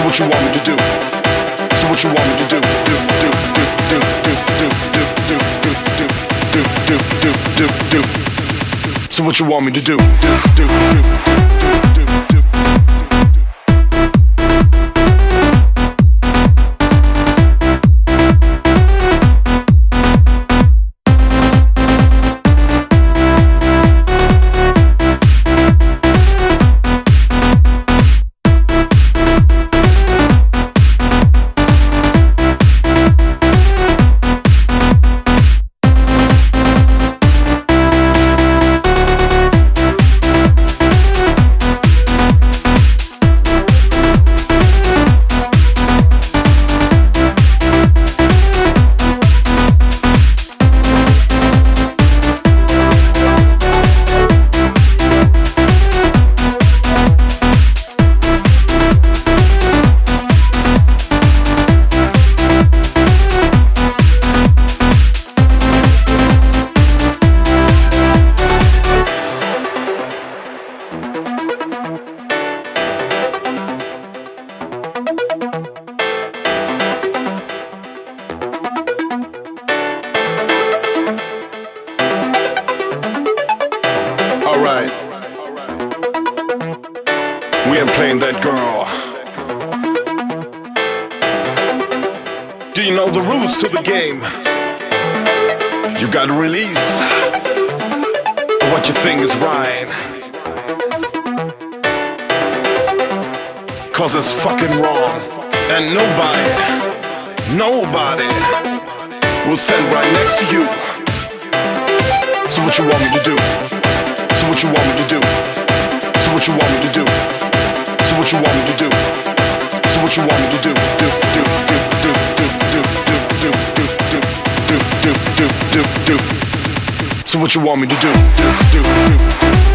what you want me to do? So what you want me to do? So what you want me to do? Alright, we ain't playing that girl. Do you know the rules to the game? You gotta release what you think is right, 'cause it's fucking wrong. And nobody will stand right next to you. So what you want me to do? So what you want me to do? So what you want me to do? So what you want me to do? So what you want me to do? So what you want me to do?